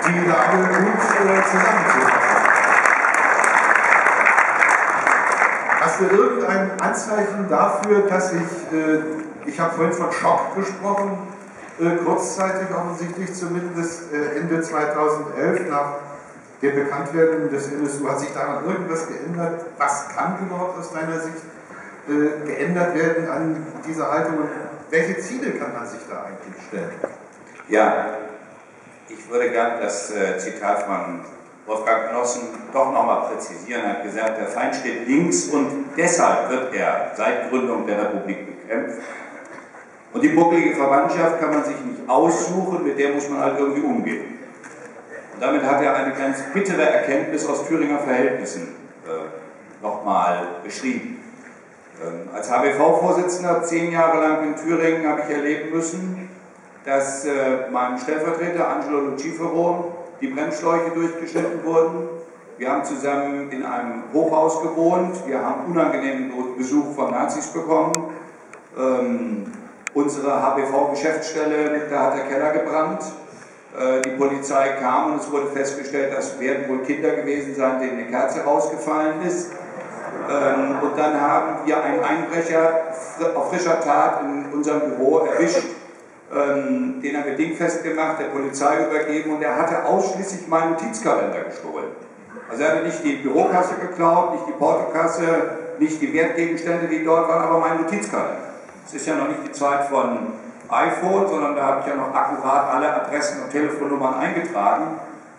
die Lage gut zusammenzufassen. Hast du irgendein Anzeichen dafür, dass ich habe vorhin von Schock gesprochen, kurzzeitig offensichtlich zumindest Ende 2011 nach dem Bekanntwerden des NSU, hat sich daran irgendwas geändert? Was kann überhaupt aus deiner Sicht geändert werden an dieser Haltung und welche Ziele kann man sich da eigentlich stellen? Ja, ich würde gerne das Zitat von Wolfgang Nossen doch nochmal präzisieren. Er hat gesagt, der Feind steht links und deshalb wird er seit Gründung der Republik bekämpft. Und die bucklige Verwandtschaft kann man sich nicht aussuchen, mit der muss man halt irgendwie umgehen. Und damit hat er eine ganz bittere Erkenntnis aus Thüringer Verhältnissen nochmal beschrieben. Als HBV-Vorsitzender 10 Jahre lang in Thüringen habe ich erleben müssen, dass meinem Stellvertreter Angelo Lucifero die Bremsschläuche durchgeschnitten wurden. Wir haben zusammen in einem Hochhaus gewohnt, wir haben unangenehmen Besuch von Nazis bekommen. Unsere HBV-Geschäftsstelle, da hat der Keller gebrannt. Die Polizei kam und es wurde festgestellt, das werden wohl Kinder gewesen sein, denen eine Kerze rausgefallen ist. Und dann haben wir einen Einbrecher auf frischer Tat in unserem Büro erwischt. Den haben wir dingfest gemacht, der Polizei übergeben und er hatte ausschließlich meinen Notizkalender gestohlen. Also er hatte nicht die Bürokasse geklaut, nicht die Portokasse, nicht die Wertgegenstände, die dort waren, aber meinen Notizkalender. Es ist ja noch nicht die Zeit von iPhone, sondern da habe ich ja noch akkurat alle Adressen und Telefonnummern eingetragen.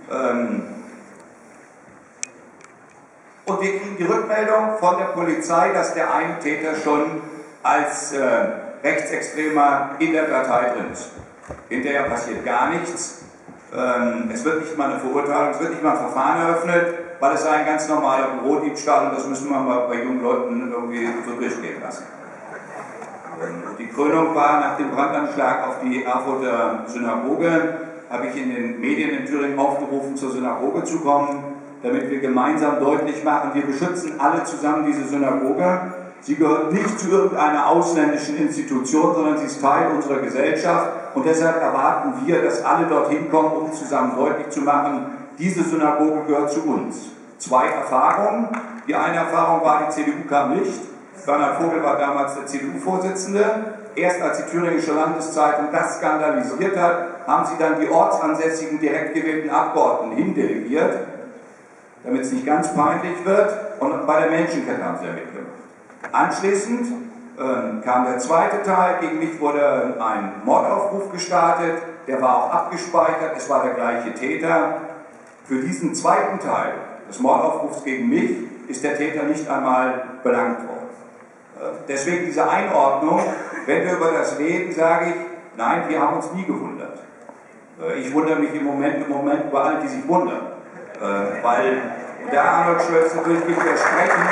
Und wir kriegen die Rückmeldung von der Polizei, dass der eine Täter schon als Rechtsextremer in der Datei drin ist. Hinterher passiert gar nichts. Es wird nicht mal eine Verurteilung, es wird nicht mal ein Verfahren eröffnet, weil es sei ein ganz normaler Bürodiebstahl und das müssen wir mal bei jungen Leuten irgendwie so durchgehen lassen. Die Krönung war nach dem Brandanschlag auf die Erfurter Synagoge, habe ich in den Medien in Thüringen aufgerufen, zur Synagoge zu kommen, damit wir gemeinsam deutlich machen, wir beschützen alle zusammen diese Synagoge. Sie gehört nicht zu irgendeiner ausländischen Institution, sondern sie ist Teil unserer Gesellschaft und deshalb erwarten wir, dass alle dorthin kommen, um zusammen deutlich zu machen, diese Synagoge gehört zu uns. 2 Erfahrungen. Die eine Erfahrung war, die CDU kam nicht. Bernhard Vogel war damals der CDU-Vorsitzende. Erst als die Thüringische Landeszeitung das skandalisiert hat, haben sie dann die ortsansässigen direkt gewählten Abgeordneten hindelegiert, damit es nicht ganz peinlich wird. Und bei der Menschenkette haben sie ja mitgemacht. Anschließend kam der zweite Teil, gegen mich wurde ein Mordaufruf gestartet, der war auch abgespeichert, es war der gleiche Täter. Für diesen zweiten Teil des Mordaufrufs gegen mich ist der Täter nicht einmal belangt worden. Deswegen diese Einordnung, wenn wir über das reden, sage ich, nein, wir haben uns nie gewundert. Ich wundere mich im Moment über alle, die sich wundern. Weil der Arnold Schulz natürlich widersprechen.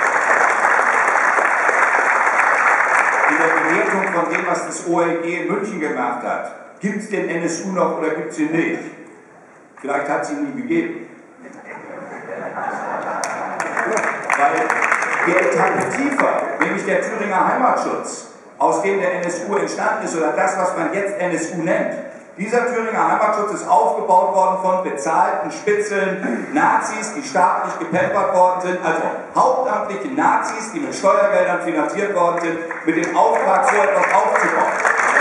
In der Bewertung von dem, was das OLG in München gemacht hat, gibt es den NSU noch oder gibt es ihn nicht? Vielleicht hat es ihn nie gegeben. Weil der Etappe tiefer, nämlich der Thüringer Heimatschutz, aus dem der NSU entstanden ist, oder das, was man jetzt NSU nennt, dieser Thüringer Heimatschutz ist aufgebaut worden von bezahlten Spitzeln, Nazis, die staatlich gepampert worden sind, also hauptamtliche Nazis, die mit Steuergeldern finanziert worden sind, mit dem Auftrag, so etwas aufzubauen.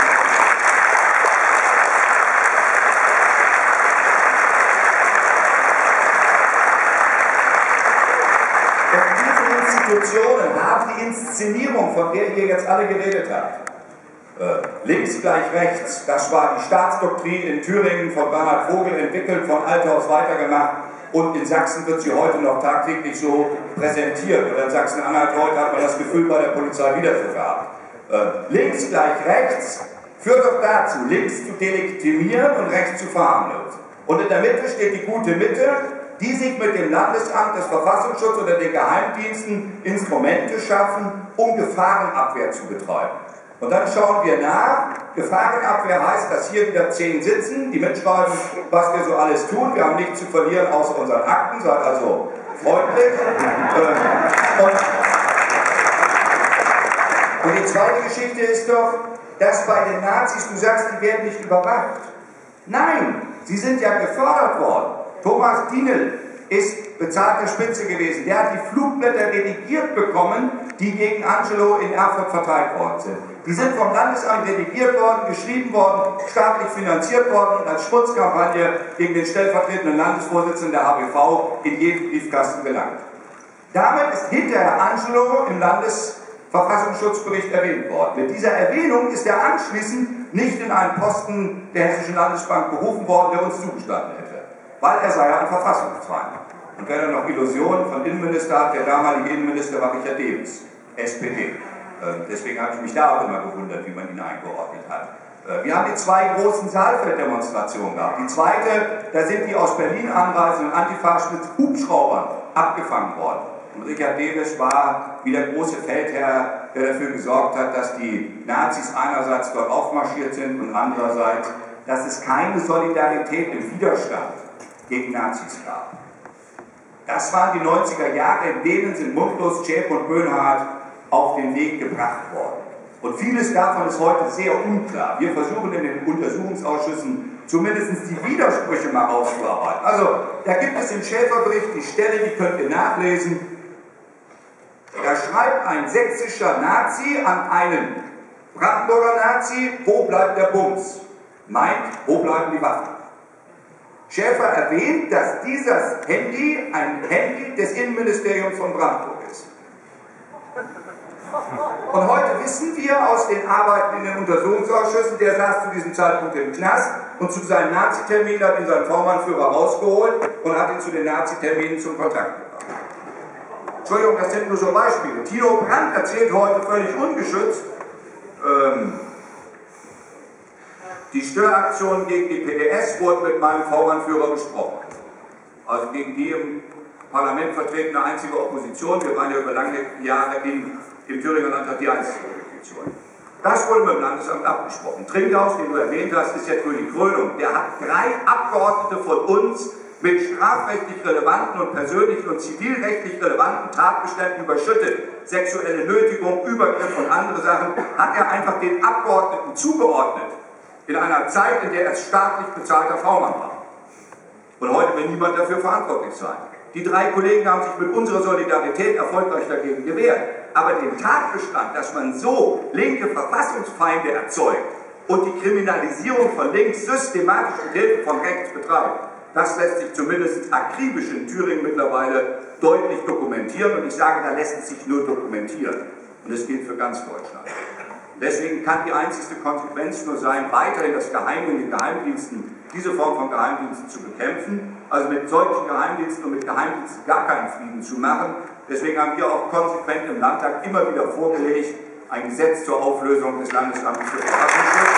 Und diese Institutionen haben die Inszenierung, von der ihr jetzt alle geredet habt. Links gleich rechts, das war die Staatsdoktrin in Thüringen von Bernhard Vogel entwickelt, von Althaus weitergemacht und in Sachsen wird sie heute noch tagtäglich so präsentiert. Oder in Sachsen-Anhalt heute hat man das Gefühl bei der Polizei wieder so gehabt. Links gleich rechts führt doch dazu, links zu delegitimieren und rechts zu verharmlosen. Und in der Mitte steht die gute Mitte, die sich mit dem Landesamt des Verfassungsschutzes oder den Geheimdiensten Instrumente schaffen, um Gefahrenabwehr zu betreiben. Und dann schauen wir nach. Gefahrenabwehr heißt, dass hier wieder 10 sitzen, die mitschreiben, was wir so alles tun. Wir haben nichts zu verlieren außer unseren Akten, seid also freundlich. Und die zweite Geschichte ist doch, dass bei den Nazis, du sagst, die werden nicht überwacht. Nein, Sie sind ja gefördert worden. Thomas Dienel ist bezahlter Spitze gewesen. Der hat die Flugblätter redigiert bekommen, die gegen Angelo in Erfurt verteilt worden sind. Die sind vom Landesamt redigiert worden, geschrieben worden, staatlich finanziert worden und als Schmutzkampagne gegen den stellvertretenden Landesvorsitzenden der HBV in jeden Briefkasten gelangt. Damit ist hinterher Angelo im Landesverfassungsschutzbericht erwähnt worden. Mit dieser Erwähnung ist er anschließend nicht in einen Posten der Hessischen Landesbank berufen worden, der uns zugestanden hätte, weil er sei ja ein Verfassungsfeind. Und wer dann noch Illusionen von Innenminister hat, der damalige Innenminister war Richard Davis, SPD. Deswegen habe ich mich da auch immer gewundert, wie man ihn eingeordnet hat. Wir haben die zwei großen Saalfelddemonstrationen gehabt. Die zweite, da sind die aus Berlin anreisenden Antifas mit Hubschraubern abgefangen worden. Und Richard Davis war wie der große Feldherr, der dafür gesorgt hat, dass die Nazis einerseits dort aufmarschiert sind und andererseits, dass es keine Solidarität im Widerstand gegen Nazis gab. Das waren die 90er Jahre, in denen sind Mundlos, Schäpe und Böhnhardt auf den Weg gebracht worden. Und vieles davon ist heute sehr unklar. Wir versuchen in den Untersuchungsausschüssen zumindest die Widersprüche mal auszuarbeiten. Also, da gibt es im Schäfer-Bericht die Stelle, die könnt ihr nachlesen. Da schreibt ein sächsischer Nazi an einen Brandenburger Nazi, wo bleibt der Bums? Meint, wo bleiben die Waffen? Schäfer erwähnt, dass dieses Handy ein Handy des Innenministeriums von Brandenburg ist. Und heute wissen wir aus den Arbeiten in den Untersuchungsausschüssen, der saß zu diesem Zeitpunkt im Knast und zu seinem Nazi-Termin hat ihn sein Vormannführer rausgeholt und hat ihn zu den Nazi-Terminen zum Kontakt gebracht. Entschuldigung, das sind nur so Beispiele. Tino Brandt erzählt heute völlig ungeschützt, die Störaktion gegen die PDS wurde mit meinem Vormannführer besprochen. Also gegen die im Parlament vertretene einzige Opposition. Wir waren ja über lange Jahre im Thüringer Landtag die einzige Opposition. Das wurde mit dem Landesamt abgesprochen. Trinkhaus, den du erwähnt hast, ist jetzt nur die Krönung. Der hat 3 Abgeordnete von uns mit strafrechtlich relevanten und persönlichen und zivilrechtlich relevanten Tatbeständen überschüttet. Sexuelle Nötigung, Übergriff und andere Sachen hat er einfach den Abgeordneten zugeordnet. In einer Zeit, in der er staatlich bezahlter V-Mann war. Und heute will niemand dafür verantwortlich sein. Die 3 Kollegen haben sich mit unserer Solidarität erfolgreich dagegen gewehrt. Aber den Tatbestand, dass man so linke Verfassungsfeinde erzeugt und die Kriminalisierung von links systematisch mit Hilfe von rechts betreibt, das lässt sich zumindest akribisch in Thüringen mittlerweile deutlich dokumentieren. Und ich sage, da lässt es sich nur dokumentieren. Und das gilt für ganz Deutschland. Deswegen kann die einzigste Konsequenz nur sein, weiterhin das Geheime in den Geheimdiensten, diese Form von Geheimdiensten zu bekämpfen, also mit solchen Geheimdiensten und mit Geheimdiensten gar keinen Frieden zu machen. Deswegen haben wir auch konsequent im Landtag immer wieder vorgelegt, ein Gesetz zur Auflösung des Landesamtes für Verfassungsschutz.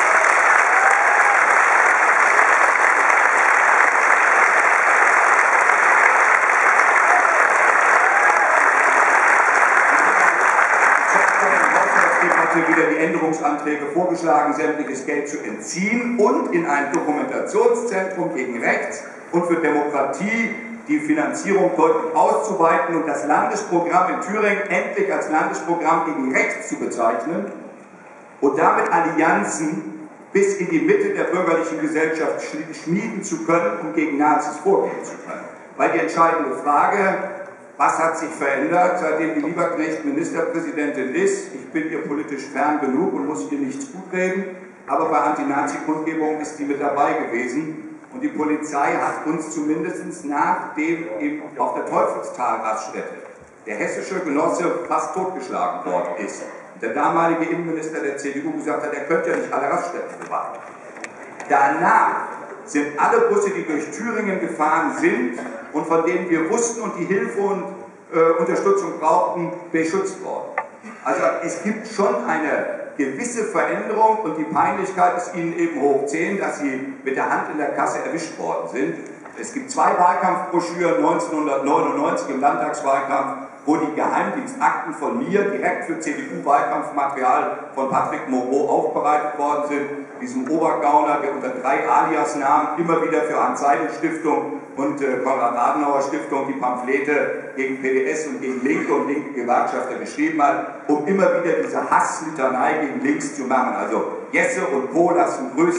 Wieder die Änderungsanträge vorgeschlagen, sämtliches Geld zu entziehen und in ein Dokumentationszentrum gegen Rechts und für Demokratie die Finanzierung deutlich auszuweiten und das Landesprogramm in Thüringen endlich als Landesprogramm gegen Rechts zu bezeichnen und damit Allianzen bis in die Mitte der bürgerlichen Gesellschaft schmieden zu können, um gegen Nazis vorgehen zu können. Weil die entscheidende Frage, was hat sich verändert, seitdem die Lieberknecht Ministerpräsidentin ist? Ich bin ihr politisch fern genug und muss ihr nichts gutreden, aber bei Anti-Nazi-Kundgebungen ist sie mit dabei gewesen. Und die Polizei hat uns zumindest nachdem eben auf der Teufelstal-Raststätte der hessische Genosse fast totgeschlagen worden ist, und der damalige Innenminister der CDU gesagt hat, er könnte ja nicht alle Raststätten bewachen. Danach sind alle Busse, die durch Thüringen gefahren sind und von denen wir wussten und die Hilfe und Unterstützung brauchten, beschützt worden. Also es gibt schon eine gewisse Veränderung und die Peinlichkeit ist Ihnen eben hoch 10, dass Sie mit der Hand in der Kasse erwischt worden sind. Es gibt 2 Wahlkampfbroschüren 1999 im Landtagswahlkampf, wo die Geheimdienstakten von mir direkt für CDU-Wahlkampfmaterial von Patrick Moreau aufbereitet worden sind. Diesem Obergauner, der unter 3 Alias-Namen immer wieder für Hans-Seidel-Stiftung und Konrad-Adenauer-Stiftung die Pamphlete gegen PDS und gegen Linke und linke Gewerkschafter geschrieben hat, um immer wieder diese Hasslitanei gegen links zu machen. Also Jesse und Co. lassen grüßen,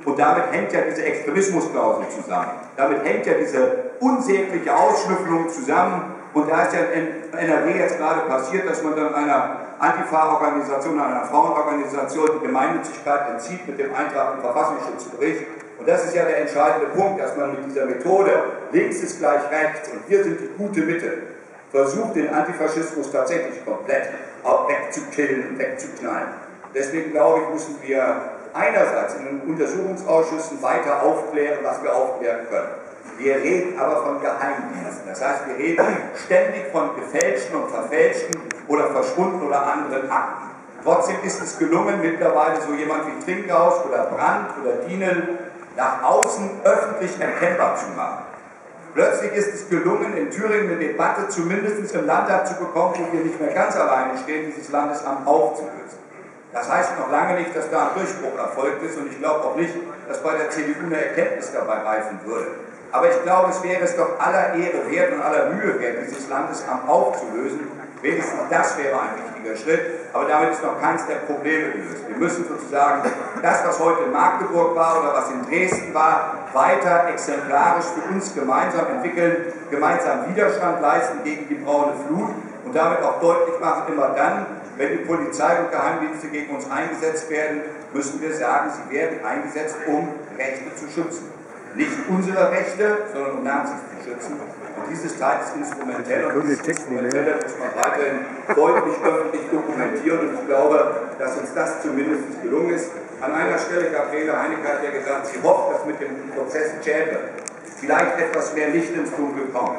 Und damit hängt ja diese Extremismusklausel zusammen. Damit hängt ja diese unsägliche Ausschnüffelung zusammen. Und da ist ja in NRW jetzt gerade passiert, dass man dann einer Antifa-Organisation, einer Frauenorganisation die Gemeinnützigkeit entzieht mit dem Eintrag im Verfassungsschutzbericht. Und das ist ja der entscheidende Punkt, dass man mit dieser Methode, links ist gleich rechts und wir sind die gute Mitte, versucht, den Antifaschismus tatsächlich komplett auch wegzukillen und wegzuknallen. Deswegen glaube ich, müssen wir einerseits in den Untersuchungsausschüssen weiter aufklären, was wir aufklären können. Wir reden aber von Geheimdiensten. Das heißt, wir reden ständig von gefälschten und verfälschten oder verschwundenen oder anderen Akten. Trotzdem ist es gelungen, mittlerweile so jemand wie Trinkhaus oder Brandt oder Dienel nach außen öffentlich erkennbar zu machen. Plötzlich ist es gelungen, in Thüringen eine Debatte zumindest im Landtag zu bekommen, wo wir nicht mehr ganz alleine stehen, dieses Landesamt aufzulösen. Das heißt noch lange nicht, dass da ein Durchbruch erfolgt ist und ich glaube auch nicht, dass bei der CDU eine Erkenntnis dabei reifen würde. Aber ich glaube, es wäre es doch aller Ehre wert und aller Mühe wert, dieses Landesamt aufzulösen. Wenigstens das wäre ein wichtiger Schritt, aber damit ist noch keins der Probleme gelöst. Wir müssen sozusagen das, was heute in Magdeburg war oder was in Dresden war, weiter exemplarisch für uns gemeinsam entwickeln, gemeinsam Widerstand leisten gegen die braune Flut und damit auch deutlich machen, immer dann, wenn die Polizei und Geheimdienste gegen uns eingesetzt werden, müssen wir sagen, sie werden eingesetzt, um Rechte zu schützen. Nicht unsere Rechte, sondern um Nazis zu schützen. Und dieses Teil ist instrumentell und dieses Instrumentelle muss man weiterhin deutlich öffentlich dokumentieren. Und ich glaube, dass uns das zumindest gelungen ist. An einer Stelle, Gabriele Heinecke hat ja gesagt, sie hofft, dass mit dem Prozess Zschäpe vielleicht etwas mehr Licht ins Dunkel kommt.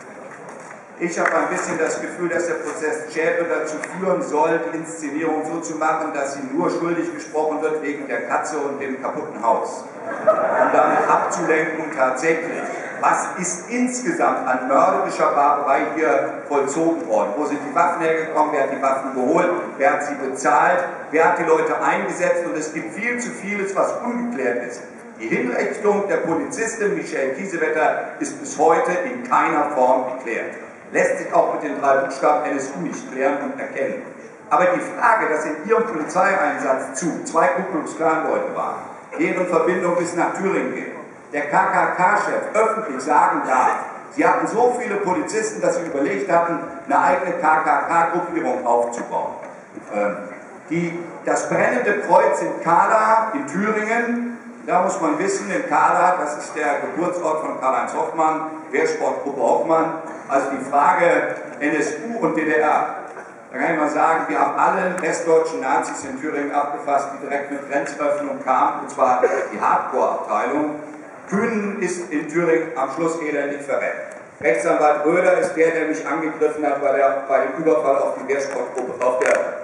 Ich habe ein bisschen das Gefühl, dass der Prozess Zschäpe dazu führen soll, die Inszenierung so zu machen, dass sie nur schuldig gesprochen wird wegen der Katze und dem kaputten Haus. Um damit abzulenken tatsächlich, was ist insgesamt an mörderischer Barbarei hier vollzogen worden? Wo sind die Waffen hergekommen? Wer hat die Waffen geholt? Wer hat sie bezahlt? Wer hat die Leute eingesetzt? Und es gibt viel zu vieles, was ungeklärt ist. Die Hinrichtung der Polizistin Michelle Kiesewetter ist bis heute in keiner Form geklärt. Lässt sich auch mit den 3 Buchstaben NSU nicht klären und erkennen. Aber die Frage, dass in ihrem Polizeieinsatz zu 2 Ku Klux Klan Leute waren, deren Verbindung bis nach Thüringen geht, der KKK-Chef öffentlich sagen darf, sie hatten so viele Polizisten, dass sie überlegt hatten, eine eigene KKK-Gruppierung aufzubauen. Das brennende Kreuz in Kala in Thüringen, da muss man wissen, in Kala, das ist der Geburtsort von Karl-Heinz Hoffmann, Wehrsportgruppe Hoffmann, also die Frage NSU und DDR. Da kann ich mal sagen, wir haben alle westdeutschen Nazis in Thüringen abgefasst, die direkt mit Grenzöffnung kamen, und zwar die Hardcore-Abteilung. Kühnen ist in Thüringen am Schluss elendig verreckt. Rechtsanwalt Röder ist der mich angegriffen hat bei dem Überfall auf die Wehrsportgruppe, auf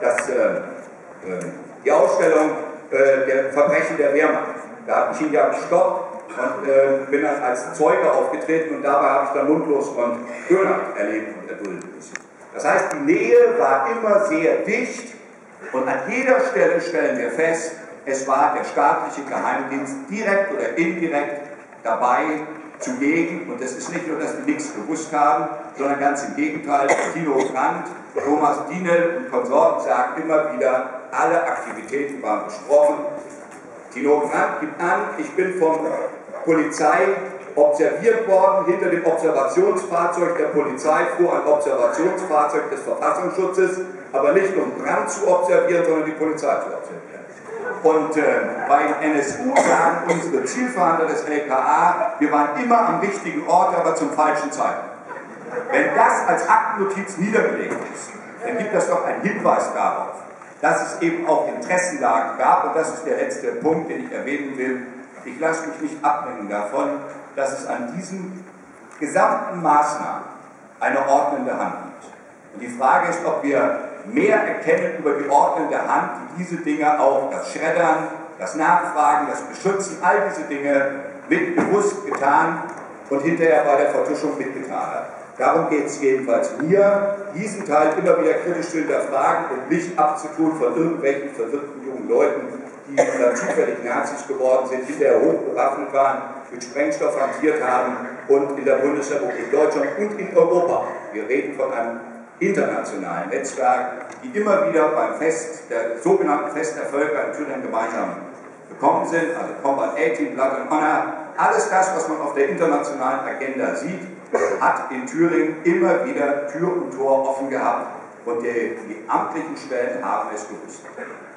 die Ausstellung der Verbrechen der Wehrmacht. Da habe ich ihn ja gestoppt und bin dann als Zeuge aufgetreten und dabei habe ich dann mundlos und Köhler erlebt und erdulden müssen. Das heißt, die Nähe war immer sehr dicht und an jeder Stelle stellen wir fest, es war der staatliche Geheimdienst direkt oder indirekt dabei zugegen. Und es ist nicht nur, dass die nichts gewusst haben, sondern ganz im Gegenteil. Tino Brandt, Thomas Dienel und Konsorten sagen immer wieder, alle Aktivitäten waren besprochen. Tino Brandt gibt an, ich bin von Polizei observiert worden, hinter dem Observationsfahrzeug der Polizei fuhr ein Observationsfahrzeug des Verfassungsschutzes, aber nicht um Brandt zu observieren, sondern die Polizei zu observieren. Und bei NSU sagen unsere Zielfahnder des LKA, wir waren immer am richtigen Ort, aber zum falschen Zeitpunkt. Wenn das als Aktennotiz niedergelegt ist, dann gibt das doch einen Hinweis darauf, dass es eben auch Interessenlagen gab, und das ist der letzte Punkt, den ich erwähnen will. Ich lasse mich nicht abbringen davon, dass es an diesen gesamten Maßnahmen eine ordnende Hand gibt. Und die Frage ist, ob wir mehr erkennen über die ordnende Hand, die diese Dinge auch, das Schreddern, das Nachfragen, das Beschützen, all diese Dinge mit bewusst getan und hinterher bei der Vertuschung mitgetan hat. Darum geht es jedenfalls mir, diesen Teil immer wieder kritisch zu hinterfragen und nicht abzutun von irgendwelchen verwirrten jungen Leuten, die dann zufällig Nazis geworden sind, hinterher hochbewaffnet waren, mit Sprengstoff hantiert haben und in der Bundesrepublik Deutschland und in Europa. Wir reden von einem internationalen Netzwerk, die immer wieder beim Fest, der sogenannten Fest der Völker in Thüringen gemeinsam gekommen sind, also Combat 18, Blood and Honor, alles das, was man auf der internationalen Agenda sieht, hat in Thüringen immer wieder Tür und Tor offen gehabt und die amtlichen Stellen haben es gewusst.